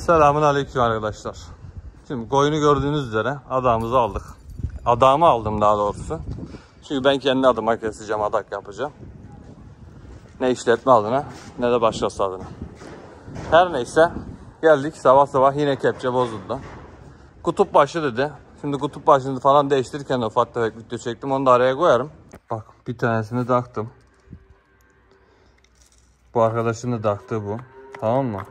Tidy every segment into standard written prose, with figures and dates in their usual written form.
Selamünaleyküm arkadaşlar. Şimdi koyunu gördüğünüz üzere adağımızı aldık. Adağımı aldım daha doğrusu. Çünkü ben kendi adıma keseceğim, adak yapacağım. Ne işletme adına ne de başkası adına. Her neyse geldik, sabah sabah yine kepçe bozuldu. Kutup başı dedi. Şimdi kutup başını falan değiştirirken ufak tefek video çektim, onu da araya koyarım. Bak, bir tanesini taktım. Bu arkadaşın da taktığı bu. Tamam mı?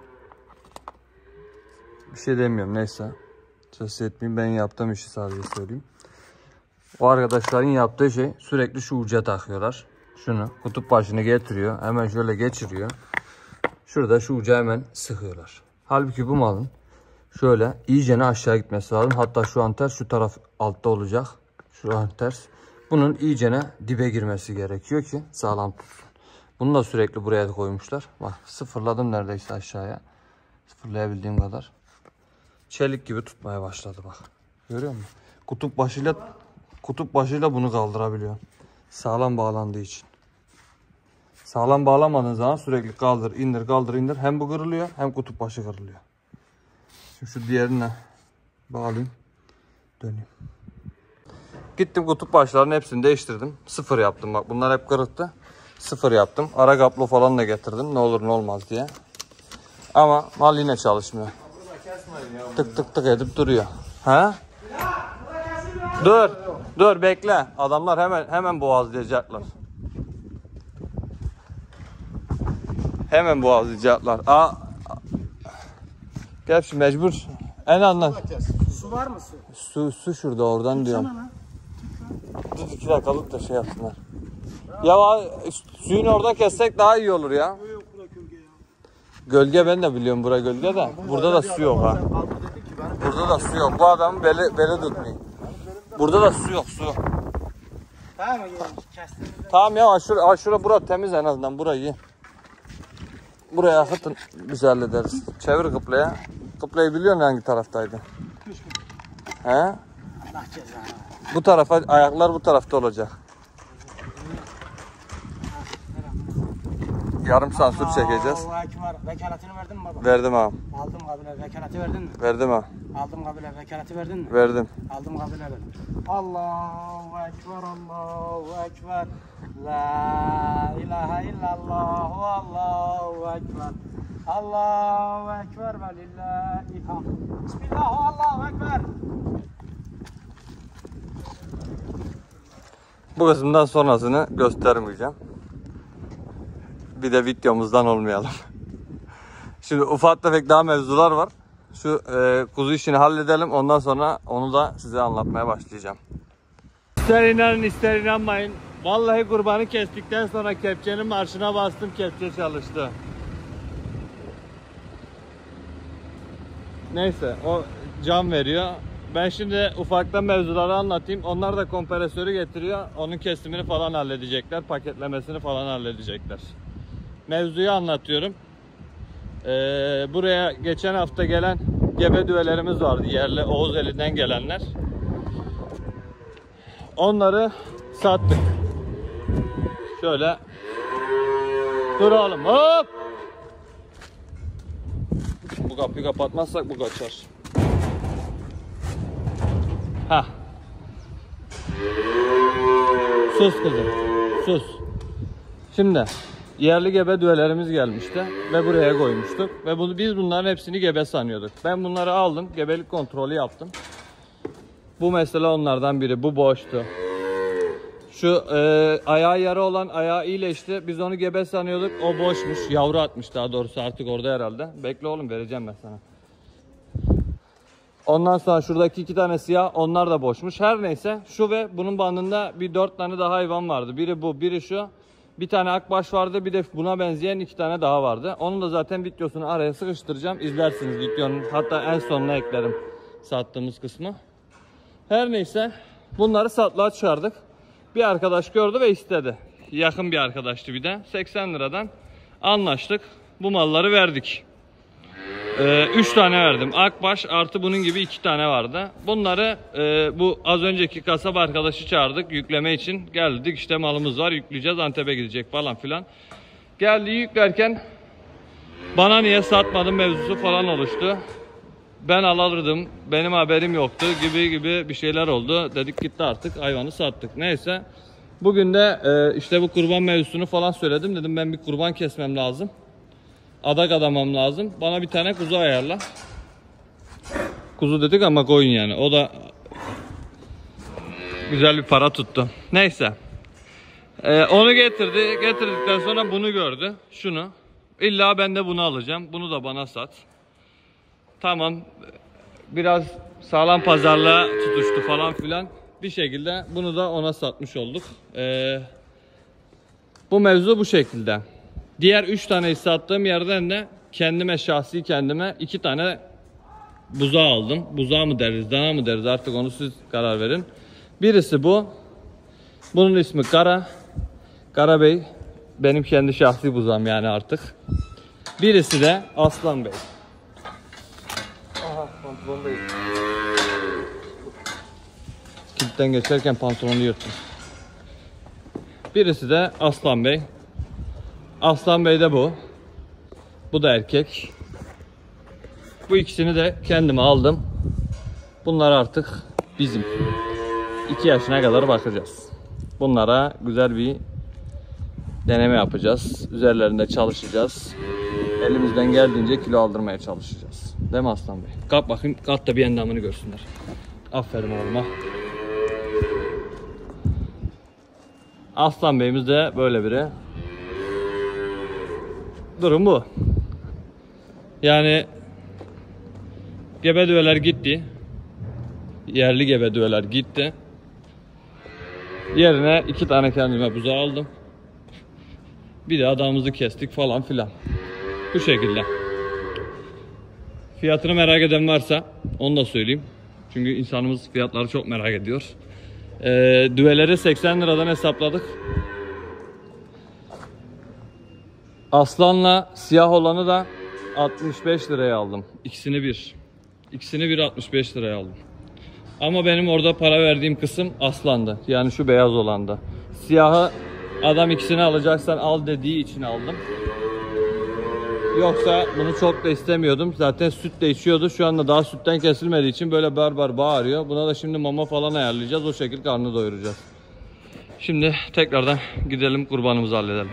Bir şey demiyorum, neyse. Söz etmeyeyim, ben yaptığım işi sadece söyleyeyim. O arkadaşların yaptığı şey, sürekli şu uca takıyorlar. Şunu kutup başını getiriyor, hemen şöyle geçiriyor. Şurada şu uca hemen sıkıyorlar. Halbuki bu malın şöyle iyicene aşağı gitmesi lazım. Hatta şu an ters, şu taraf altta olacak. Şu an ters. Bunun iyicene dibe girmesi gerekiyor ki sağlam tutsun. Bunu da sürekli buraya koymuşlar. Bak, sıfırladım neredeyse aşağıya. Sıfırlayabildiğim kadar. Çelik gibi tutmaya başladı bak. Görüyor musun? Kutup başıyla bunu kaldırabiliyor. Sağlam bağlandığı için. Sağlam bağlamadığın zaman sürekli kaldır indir kaldır indir. Hem bu kırılıyor hem kutup başı kırılıyor. Şimdi şu diğerine bağlayayım. Döneyim. Gittim, kutup başlarının hepsini değiştirdim. Sıfır yaptım bak. Bunlar hep kırıktı. Sıfır yaptım. Ara kablo falan da getirdim. Ne olur ne olmaz diye. Ama mal yine çalışmıyor. Tık tık tık edip duruyor. Ha? Dur bekle. Adamlar hemen boğazlayacaklar. Hemen boğazlayacaklar. Gerçi mecbur. En anlar. Su var mı su? Su şurada, oradan diyorum. Dur 2 dakikalık da şey yapsınlar. Ya suyun orada kessek daha iyi olur ya. Gölge, ben de biliyorum bura gölge de. Burada da su yok ha. Burada da su yok. Bu adamın beli tutmuyor. Burada da su yok, su. Tamam ya, şura bura temiz en azından, burayı. Buraya akıtın, biz hallederiz. Çevir kıbleye. Kıbleyi biliyorsun hangi taraftaydı? He? Bu tarafa, ayaklar bu tarafta olacak. Yarım sansür çekeceğiz. Vekaletini verdin mi baba? Verdim abi. Aldım kabile, vekaleti verdin mi? Verdim abi. Aldım kabile, vekaleti verdin mi? Verdim. Aldım kabile verdim. Allahu Ekber, Allahu Ekber. La ilahe illallah, Allahu Ekber. Allahu Ekber ve lillahi hamd. Bismillah, Allahu Ekber. Bu kısımdan sonrasını göstermeyeceğim. Bir de videomuzdan olmayalım. Şimdi ufak tefek daha mevzular var. Şu kuzu işini halledelim. Ondan sonra onu da size anlatmaya başlayacağım. İster inanın ister inanmayın. Vallahi kurbanı kestikten sonra kepçenin marşına bastım. Kepçe çalıştı. Neyse, o can veriyor. Ben şimdi ufaktan mevzuları anlatayım. Onlar da kompresörü getiriyor. Onun kesimini falan halledecekler. Paketlemesini falan halledecekler. Mevzuyu anlatıyorum. Buraya geçen hafta gelen gebe düvelerimiz vardı. Yerli Oğuzeli'den gelenler. Onları sattık. Şöyle. Dur oğlum, hop! Bu kapıyı kapatmazsak bu kaçar. Ha. Sus kızım. Sus. Şimdi yerli gebe düvelerimiz gelmişti ve buraya koymuştuk ve biz bunların hepsini gebe sanıyorduk. Ben bunları aldım, gebelik kontrolü yaptım. Bu mesela onlardan biri. Bu boştu. Şu ayağı yarı olan ayağı iyileşti. Biz onu gebe sanıyorduk. O boşmuş. Yavru atmış daha doğrusu, artık orada herhalde. Bekle oğlum, vereceğim ben sana. Ondan sonra şuradaki 2 tane siyah, onlar da boşmuş. Her neyse, şu ve bunun bandında bir 4 tane daha hayvan vardı. Biri bu, biri şu. Bir tane akbaş vardı, bir de buna benzeyen 2 tane daha vardı. Onun da zaten videosunu araya sıkıştıracağım. İzlersiniz videonun. Hatta en sonuna eklerim sattığımız kısmı. Her neyse, bunları satlığa çıkardık. Bir arkadaş gördü ve istedi. Yakın bir arkadaştı bir de. 80 liradan anlaştık. Bu malları verdik. 3 tane verdim. Akbaş artı bunun gibi 2 tane vardı. Bunları bu az önceki kasap arkadaşı çağırdık yükleme için. Geldik, işte malımız var, yükleyeceğiz, Antep'e gidecek falan filan. Geldi, yüklerken Bana niye satmadın mevzusu falan oluştu. Ben alırdım, benim haberim yoktu gibi bir şeyler oldu. Dedik gitti artık, hayvanı sattık. Neyse. Bugün de işte bu kurban mevzusunu falan söyledim. Dedim ben bir kurban kesmem lazım. Adak adamam lazım. Bana bir tane kuzu ayarla. Kuzu dedik ama koyun yani. O da güzel bir para tuttu. Neyse. Onu getirdi. Getirdikten sonra bunu gördü. Şunu. İlla ben de bunu alacağım. Bunu da bana sat. Tamam. Biraz sağlam pazarlığa tutuştu falan filan. Bir şekilde bunu da ona satmış olduk. Bu mevzu bu şekilde. Diğer 3 taneyi sattığım yerden de şahsi kendime 2 tane buzağı aldım. Buzağı mı deriz, dana mı deriz artık onu siz karar verin. Birisi bu. Bunun ismi Kara. Kara Bey. Benim kendi şahsi buzağım yani artık. Birisi de Aslan Bey. Aha pantolondayım. Kilitten geçerken pantolonu yırttım. Birisi de Aslan Bey. Aslan Bey de bu. Bu da erkek. Bu ikisini de kendime aldım. Bunlar artık bizim. 2 yaşına kadar bakacağız. Bunlara güzel bir deneme yapacağız. Üzerlerinde çalışacağız. Elimizden geldiğince kilo aldırmaya çalışacağız. Değil mi Aslan Bey? Kalk bakayım. Kalk da bir endamını görsünler. Aferin oğluma. Aslan Bey'imiz de böyle biri. Durum bu. Yani gebe düveler gitti. Yerli gebe düveler gitti. Yerine 2 tane kendime buzağı aldım. Bir de adamımızı kestik falan filan. Bu şekilde. Fiyatını merak eden varsa onu da söyleyeyim. Çünkü insanımız fiyatları çok merak ediyor. Düveleri 80 liradan hesapladık. Aslanla siyah olanı da 65 liraya aldım. İkisini bir 65 liraya aldım. Ama benim orada para verdiğim kısım aslandı. Yani şu beyaz olandı. Siyahı adam ikisini alacaksan al dediği için aldım. Yoksa bunu çok da istemiyordum. Zaten süt de içiyordu. Şu anda daha sütten kesilmediği için böyle barbar bağırıyor. Buna da şimdi mama falan ayarlayacağız. O şekilde karnını doyuracağız. Şimdi tekrardan gidelim kurbanımızı halledelim.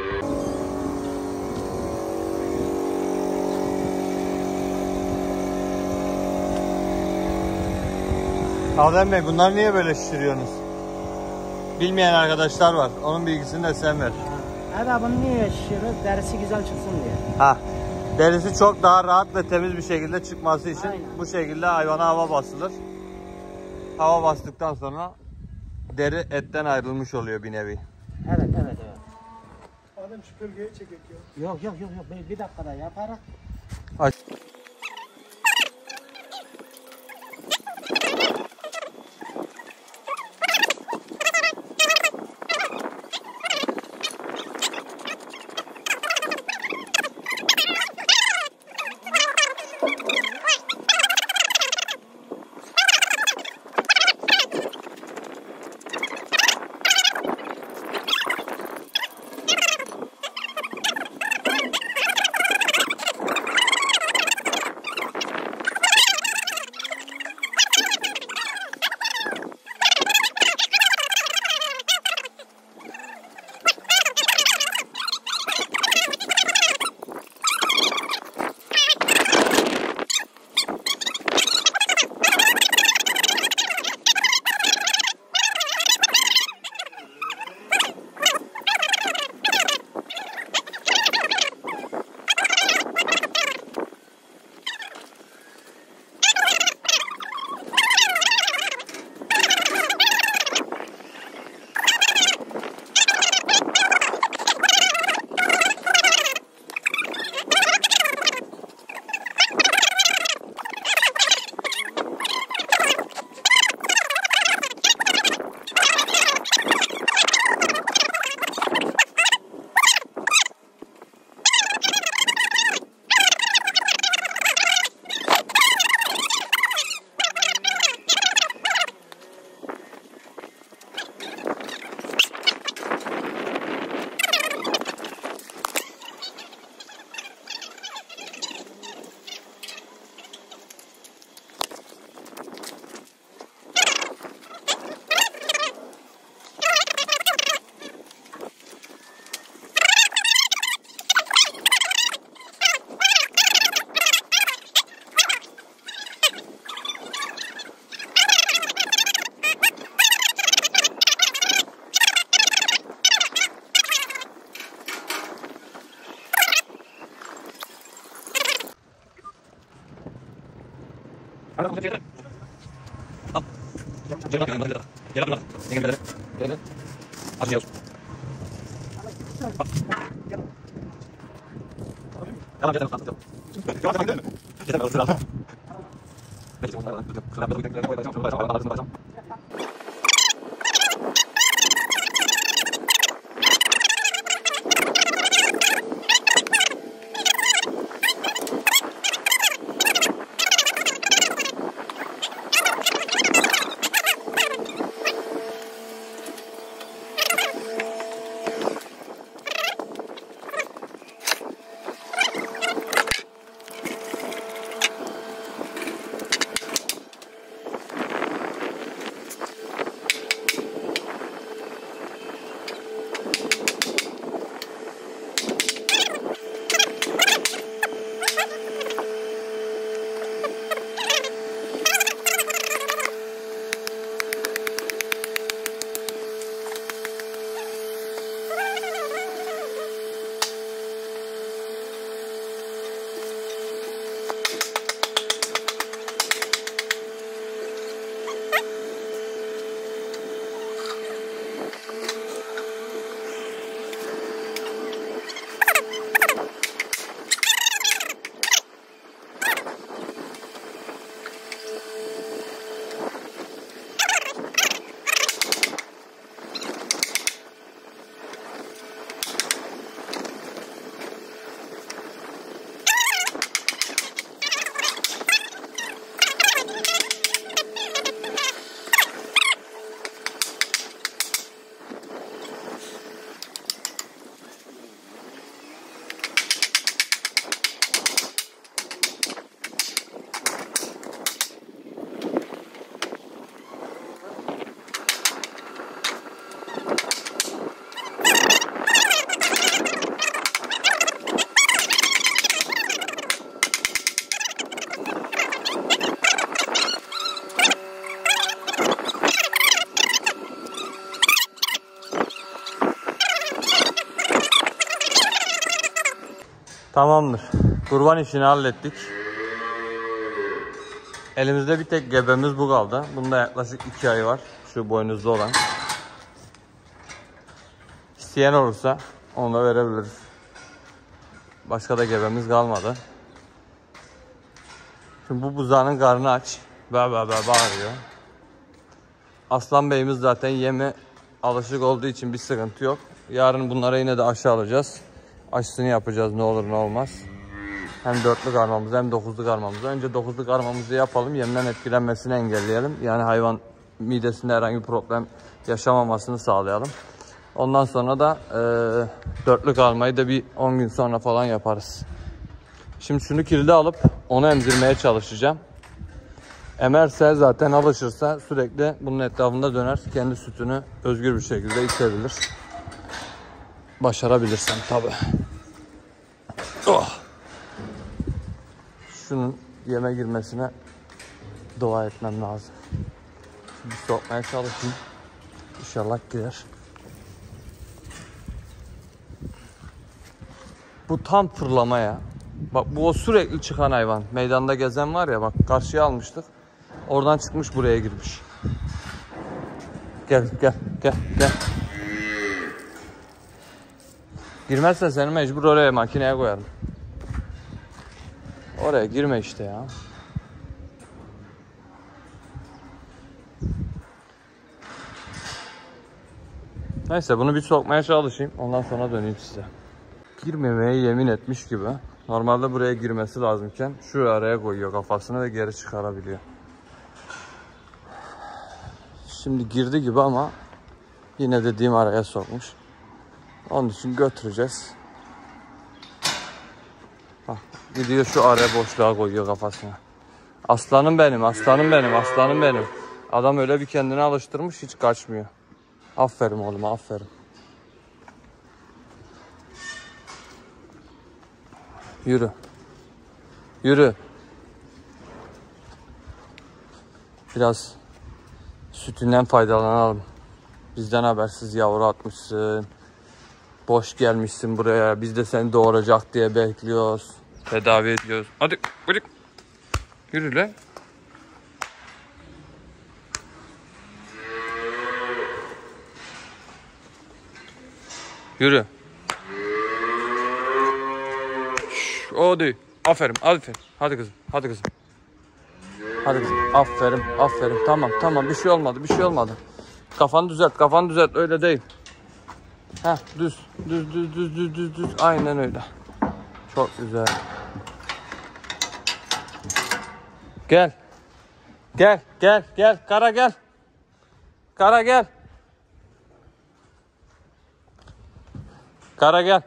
Adem Bey bunlar niye böyle şişiriyorsunuz? Bilmeyen arkadaşlar var. Onun bilgisini de sen ver. Evet bunu niye şişiriyoruz? Derisi güzel çıksın diye. Ha. Derisi çok daha rahat ve temiz bir şekilde çıkması için bu şekilde hayvana hava basılır. Hava bastıktan sonra deri etten ayrılmış oluyor bir nevi. Evet. Adem süpürgeyi çekek ya. Yok. Bir dakikada yaparız. Aç. Tamamdır. Kurban işini hallettik. Elimizde bir tek gebemiz bu kaldı. Bunda yaklaşık 2 ay var. Şu boynuzlu olan. İsteyen olursa onu da verebiliriz. Başka da gebemiz kalmadı. Şimdi bu buzağının karnı aç. Bağırıyor. Aslan Bey'imiz zaten yeme alışık olduğu için bir sıkıntı yok. Yarın bunlara yine de aşı alacağız. Aşısını yapacağız ne olur ne olmaz. Hem 4'lük karmamızı hem 9'luk karmamızı. Önce 9'luk karmamızı yapalım. Yemden etkilenmesini engelleyelim. Yani hayvan midesinde herhangi bir problem yaşamamasını sağlayalım. Ondan sonra da 4'lük karmayı da bir 10 gün sonra falan yaparız. Şimdi şunu kilide alıp onu emzirmeye çalışacağım. Emerse zaten alışırsa sürekli bunun etrafında döner. Kendi sütünü özgür bir şekilde içebilir. Başarabilirsem tabi. Oh. Şunun yeme girmesine dua etmem lazım. Şimdi sokmaya çalışayım. İnşallah girer. Bu tam fırlama ya. Bak bu o sürekli çıkan hayvan. Meydanda gezen var ya, bak karşıya almıştık. Oradan çıkmış buraya girmiş. Gel. Girmezsen seni mecbur oraya makineye koyarım. Oraya girme işte ya. Neyse bunu bir sokmaya çalışayım. Ondan sonra döneyim size. Girmemeye yemin etmiş gibi. Normalde buraya girmesi lazımken şu araya koyuyor kafasını ve geri çıkarabiliyor. Şimdi girdi gibi ama yine dediğim araya sokmuş. Onun için götüreceğiz. Bak gidiyor şu araya boşluğa koyuyor kafasını. Aslanım benim, aslanım benim, aslanım benim. Adam öyle bir kendini alıştırmış, hiç kaçmıyor. Aferin oğlum, aferin. Yürü. Yürü. Biraz sütünden faydalanalım. Bizden habersiz yavru atmışsın. Boş gelmişsin buraya. Biz de seni doğuracak diye bekliyoruz. Tedavi ediyoruz. Hadi. Yürü lan. Yürü. Hadi. Aferin, aferin. Hadi kızım, hadi kızım. Hadi kızım. Aferin, aferin. Tamam, tamam. Bir şey olmadı, bir şey olmadı. Kafanı düzelt, kafanı düzelt. Öyle değil. Heh, düz, düz, düz, düz, düz, düz, düz. Aynen öyle. Çok güzel. Gel. Gel, gel, gel. Kara gel. Kara gel. Kara gel.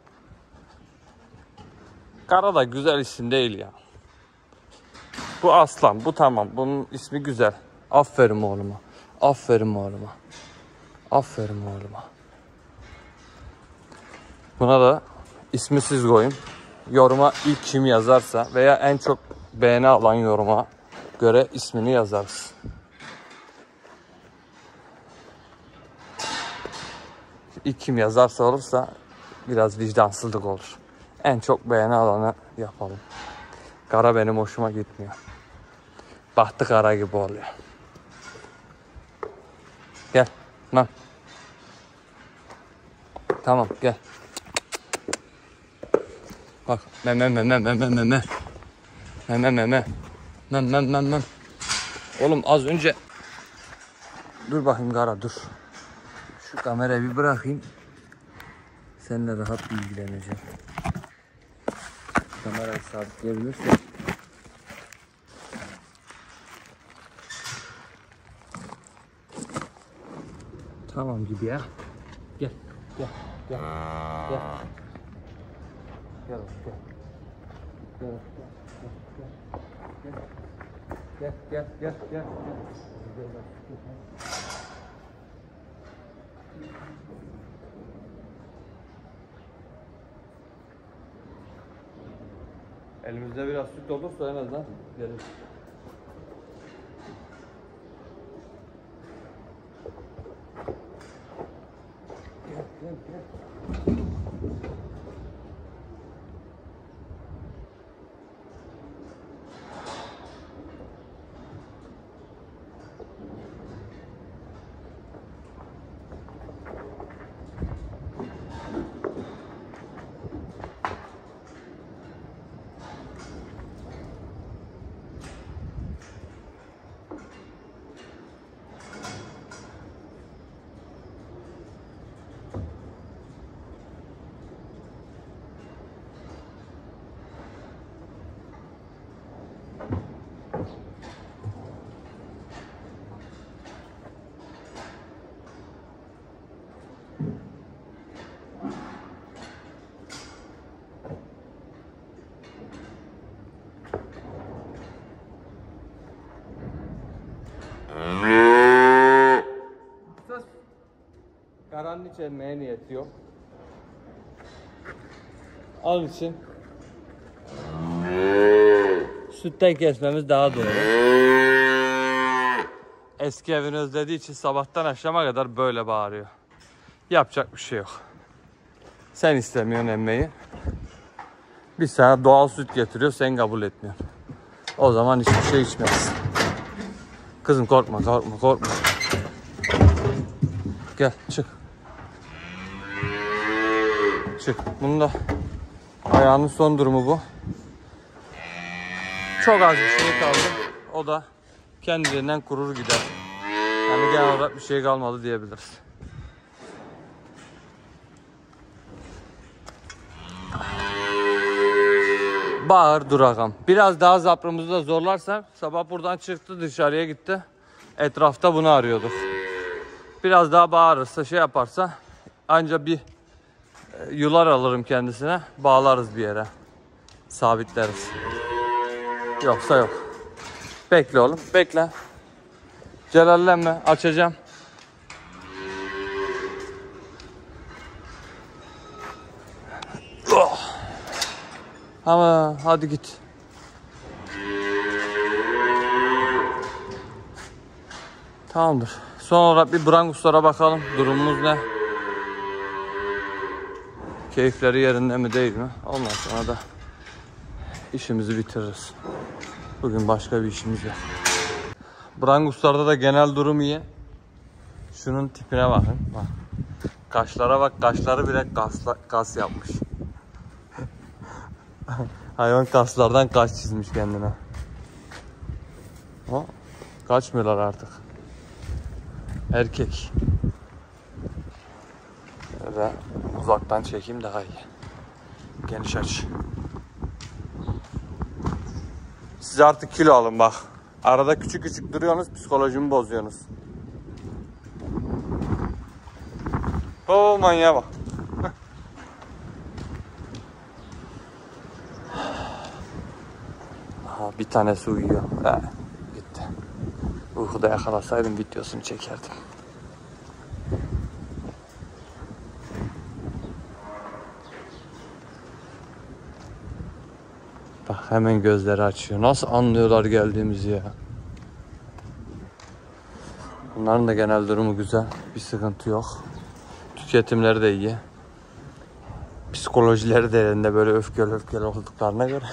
Kara da güzel isim değil ya. Bu aslan, bu tamam. Bunun ismi güzel. Aferin oğluma. Aferin oğluma. Aferin oğluma. Buna da ismi siz koyun. Yoruma ilk kim yazarsa veya en çok beğeni alan yoruma göre ismini yazarız. İlk kim yazarsa olursa biraz vicdansızlık olur. En çok beğeni alanı yapalım. Kara benim hoşuma gitmiyor. Bahtı kara gibi oluyor. Gel. Lan. Tamam gel. Bak. Meme. Mem. Oğlum az önce. Dur bakayım Kara dur. Şu kamerayı bir bırakayım. Seninle rahat bilgileneceğim. Kamerayı sabitleyebilirsin. Tamam gibi ya. Gel. Gel. Gel. Gel. Gel. Gel. Gel. Elimizde biraz süt olursa en azından gelir. Gel. Karanın hiç emmeye niyeti yok. Onun için sütten kesmemiz daha doğru. Eski evini özlediği için sabahtan akşama kadar böyle bağırıyor. Yapacak bir şey yok. Sen istemiyorsun emmeyi. Biz sana doğal süt getiriyor, sen kabul etmiyorsun. O zaman hiçbir şey içmez. Kızım korkma. Gel çık. Çık. Bunun da ayağının son durumu bu. Çok az bir şey kaldı. O da kendiliğinden kurur gider. Yani genel olarak bir şey kalmadı diyebiliriz. Bağır durakam. Biraz daha zaprımızı da zorlarsam sabah buradan çıktı dışarıya gitti. Etrafta bunu arıyorduk. Biraz daha bağırırsa şey yaparsa anca bir yular alırım kendisine, bağlarız bir yere, sabitleriz. Yoksa yok. Bekle oğlum, bekle. Celallenme, açacağım. Oh. Ama hadi git. Tamamdır. Son olarak bir branguslara bakalım. Durumumuz ne? Keyifleri yerinde mi değil mi? Ondan sonra da işimizi bitiririz. Bugün başka bir işimiz yok. Branguslarda da genel durum iyi. Şunun tipine bakın. Bak. Kaşlara bak, kaşları bile kas yapmış. Hayvan kaslardan kaş çizmiş kendine. Ha, kaçmıyorlar artık. Erkek. Ve uzaktan çekeyim daha iyi. Geniş aç. Siz artık kilo alın bak. Arada küçük küçük duruyorsunuz, psikolojimi bozuyorsunuz. Oo, manyağa bak. Aha, bir tanesi uyuyor. Bitti. Uykuda yakalasaydım videosunu çekerdim. Bak hemen gözleri açıyor. Nasıl anlıyorlar geldiğimizi ya. Bunların da genel durumu güzel. Bir sıkıntı yok. Tüketimleri de iyi. Psikolojileri de elinde, böyle öfkeli olduklarına göre.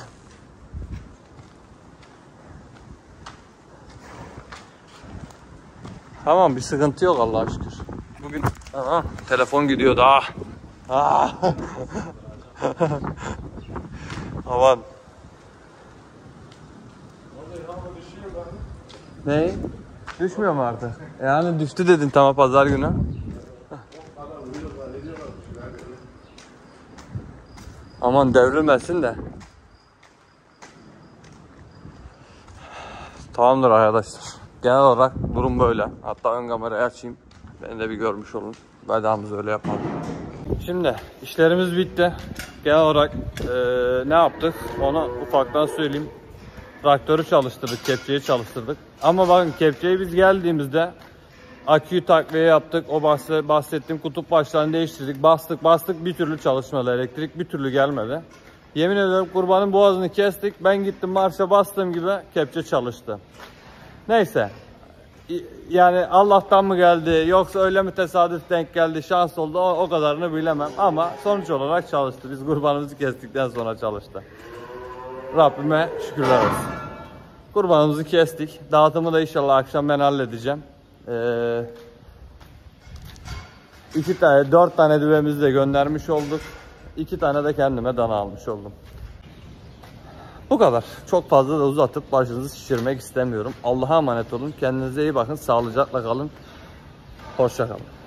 Tamam, bir sıkıntı yok Allah'a şükür. Bugün telefon gidiyordu ha. Aman. Ne? Düşmüyor mu artık? Yani düştü dedin tamam pazar günü. Aman devrilmesin de. Tamamdır arkadaşlar. Genel olarak durum böyle. Hatta ön kamerayı açayım. Beni de bir görmüş olun. Vedamızı öyle yapalım. Şimdi işlerimiz bitti. Genel olarak ne yaptık onu ufaktan söyleyeyim. Traktörü çalıştırdık, kepçeyi çalıştırdık. Ama bakın kepçeyi biz geldiğimizde aküyü takviye yaptık. O bahsettiğim kutup başlarını değiştirdik. Bastık bir türlü çalışmadı. Elektrik bir türlü gelmedi. Yemin ediyorum kurbanın boğazını kestik. Ben gittim marşa bastığım gibi kepçe çalıştı. Neyse. Yani Allah'tan mı geldi yoksa öyle mi tesadüf denk geldi, şans oldu, o kadarını bilemem. Ama sonuç olarak çalıştı. Biz kurbanımızı kestikten sonra çalıştı. Rabbime şükürler olsun. Kurbanımızı kestik. Dağıtımı da inşallah akşam ben halledeceğim. 4 tane düvemizi de göndermiş olduk. 2 tane de kendime dana almış oldum. Bu kadar. Çok fazla da uzatıp başınızı şişirmek istemiyorum. Allah'a emanet olun. Kendinize iyi bakın. Sağlıcakla kalın. Hoşça kalın.